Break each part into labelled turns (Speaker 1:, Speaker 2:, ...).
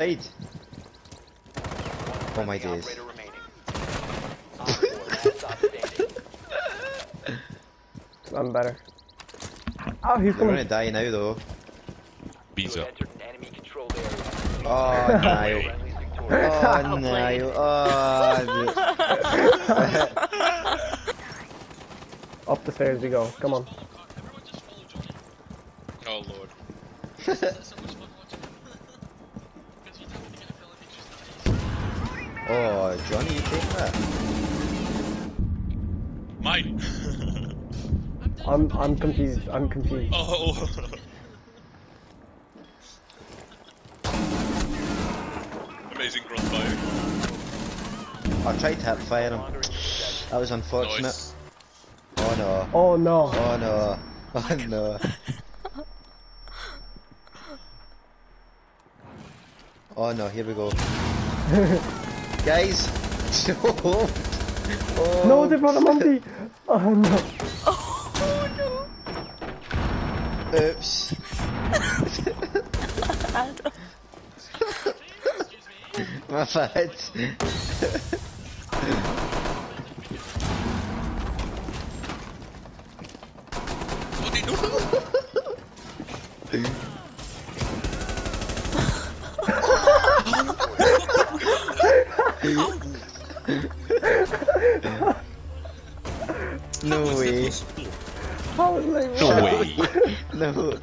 Speaker 1: Shite. Oh my days.
Speaker 2: I'm better. Oh, he's
Speaker 1: We're
Speaker 2: coming.
Speaker 1: gonna die now though.
Speaker 3: Visa.
Speaker 1: Oh no. Oh no. Oh.
Speaker 2: Up the stairs we go. Come on.
Speaker 3: Oh lord.
Speaker 1: Oh, Johnny, you take that?
Speaker 3: Mine.
Speaker 2: I'm confused. I'm confused.
Speaker 3: Oh. Amazing crossfire.
Speaker 1: I tried to hip fire him. That was unfortunate.
Speaker 3: Nice.
Speaker 1: Oh no.
Speaker 2: Oh no.
Speaker 1: Oh no. Oh no. Oh no, here we go. Guys! Oh.
Speaker 2: No, they brought a monkey! Oh no.
Speaker 4: Oh no.
Speaker 1: Oops.
Speaker 4: Adam.
Speaker 1: My bad.
Speaker 3: What did you do?
Speaker 1: No way.
Speaker 2: How was like
Speaker 3: No way.
Speaker 1: No.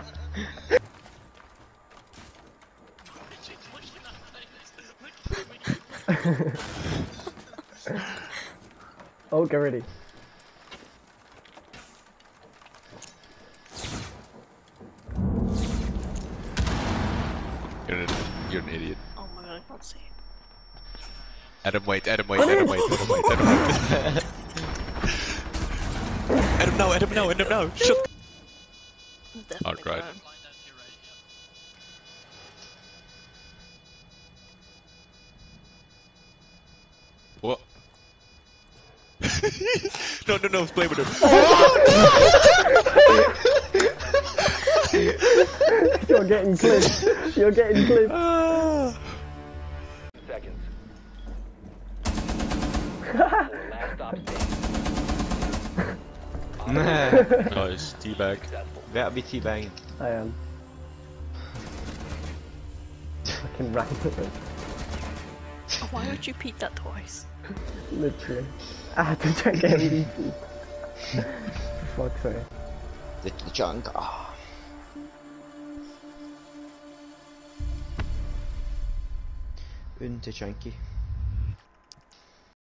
Speaker 2: Oh, get ready.
Speaker 3: You're an idiot.
Speaker 4: Oh my god, I can't see.
Speaker 3: Adam, wait, Adam, wait, Adam, wait, Adam, wait, Adam, wait. Adam, no, Adam, no, Adam, no, shut.
Speaker 4: I'm definitely
Speaker 3: cried.
Speaker 4: going.
Speaker 3: What? No, no, no, play with him.
Speaker 2: You're getting clipped. You're getting clipped.
Speaker 5: Seconds.
Speaker 3: Nice, teabag.
Speaker 1: Better be teabagging.
Speaker 2: I am. Fucking random.
Speaker 4: Oh, why would you repeat that twice?
Speaker 2: Literally. I had to check MVP. For fuck's sake.
Speaker 1: The junk. Oh. Unte chunky.